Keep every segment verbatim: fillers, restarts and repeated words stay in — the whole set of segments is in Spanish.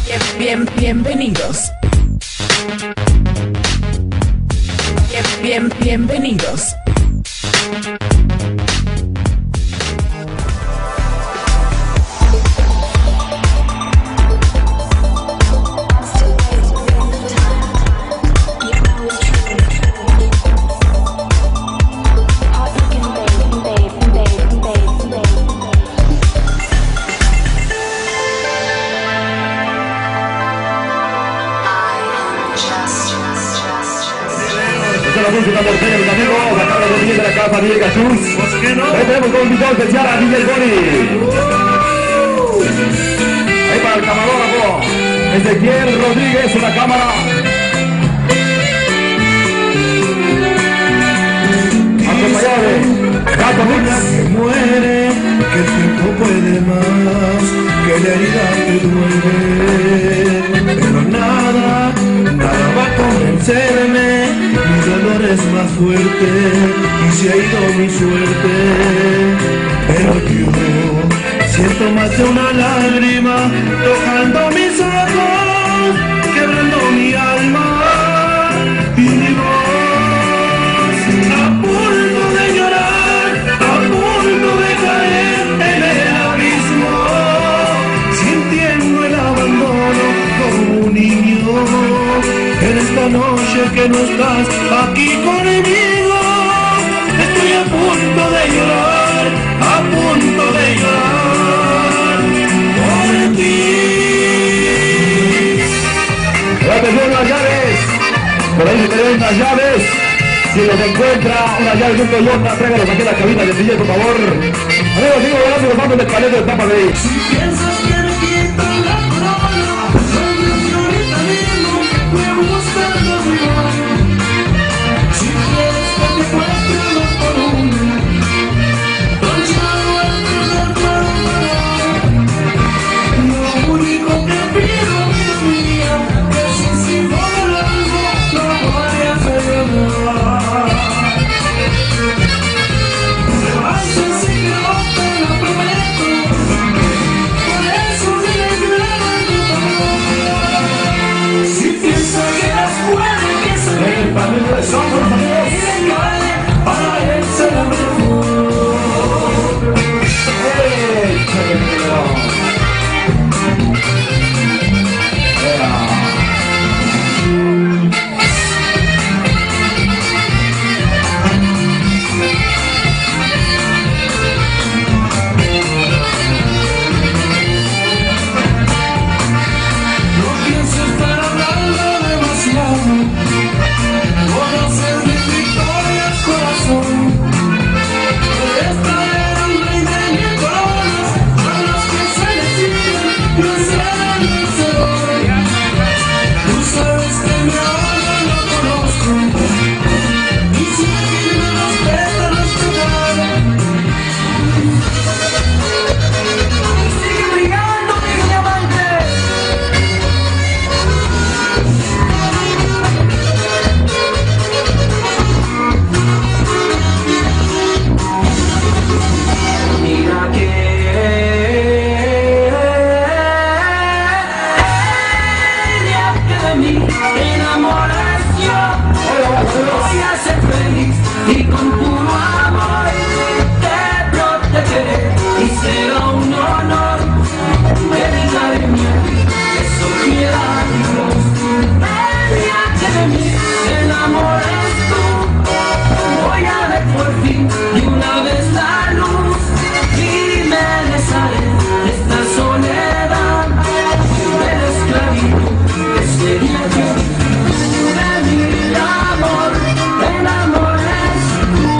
Bien, bienvenidos. Bien, bien, bienvenidos. La música norteña de mis amigos, acá los niños de la casa D J Cachus. ¿Por qué no? Ahí tenemos como invitado especial a D J Bonnie. Ahí para el camarógrafo Ezequiel Rodríguez en la cámara. Acompañado de Gato Mix. Que muere, que el tiempo puede más, que la herida te duele, pero nada, nada va a convencerme. Mi dolor es más fuerte y se ha ido mi suerte, pero yo siento más de una lágrima tocando mis ojos, quebrando mi alma y mi voz, a punto de llorar, a punto de caer en el abismo, sintiendo el abandono como un niño. En esta noche que no estás aquí conmigo, estoy a punto de llorar, a punto de llorar por ti. Atención, las llaves. Por ahí se te ven unas llaves. Si les encuentra una llave de un Toyota, tráigalos aquí a la cabina del D J, por favor. Amigos, sigo volando los bandos del palete de Tampa Bay. Si piensas que me quito la corona, ahorita mismo voy a buscar los míos. Si quieres que te cueste uno por uno, manchado al primer cuerpo. Lo único que pido, vida mía, es que si por algo no voy a hacer nada. Te vas así que no te lo prometo, por eso dile que no. Si piensa que las puede, que se El panel de son los amigos. para él será mejor. No pienso estar hablando demasiado, conoces mis victorias, corazón. Esta era un rey de mil coronas, a los que se les siguen, yo seré el vencedor. Tú sabes que mi ahora lo conozco, y si me respeta, respetaré. Sigue brillando, mi diamante. Mira que ella que de mí te enamoras yo, voy a ser feliz y con puro amor te protegeré y será un honor dedicarme a ti, eso quiera Dios. Ella que de mí te enamoras tú, voy a ver por fin de una vez la luz y me desharé de esta soledad, de la esclavitud que sería yo. De mi amor te enamores tú.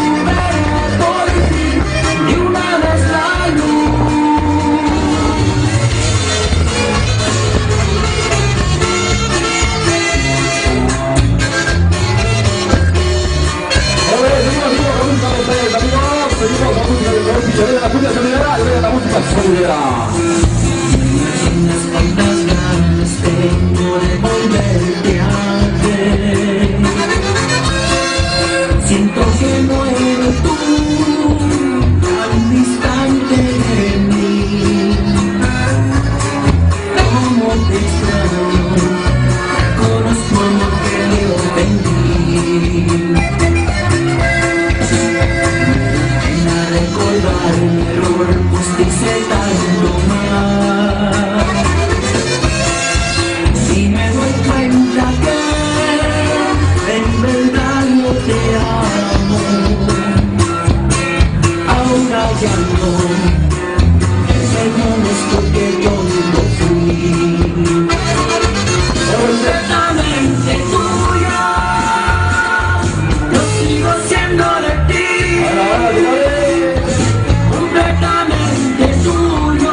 completamente tuyo. Yo sigo siendo de ti, completamente tuyo.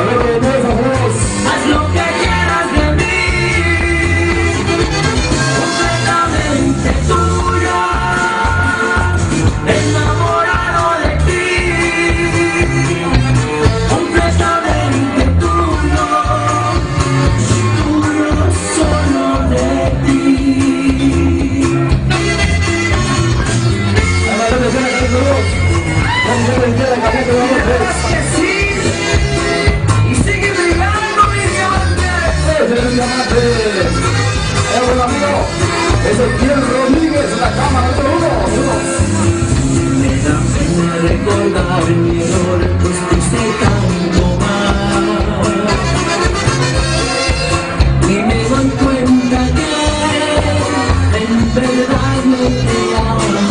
Haz lo que quieras de mí, completamente tuyo, enamorado de ti, completamente tuyo, tuyo solo de ti. Que sí, y sigue brillando mi diamante. Es el Pierre Rodríguez, la cámara número uno. Me da pena recordar mi error, pues te hice tanto mal. Y me doy cuenta que en verdad no te amo.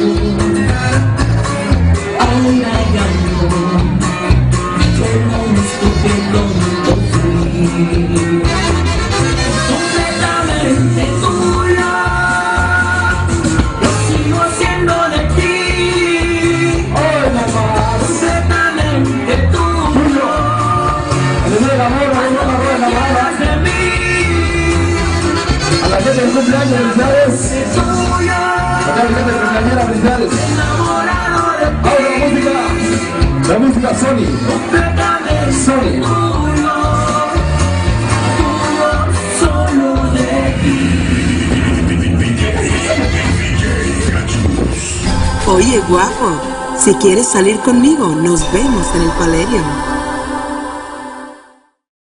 Ay, ay, ay, que no estuve tonto fui. Completamente tuya, yo sigo siendo de ti. Completamente tuyo, quieras de mí, A la gente del cumpleaños, felicidades. tuyo, A la gente de cumpleañera, felicidades. enamorado de ti. Ahora la música, la música Sony. Completamente Sony. tuyo, tuyo solo de ti. Oye, guapo, si quieres salir conmigo, nos vemos en el Palladium.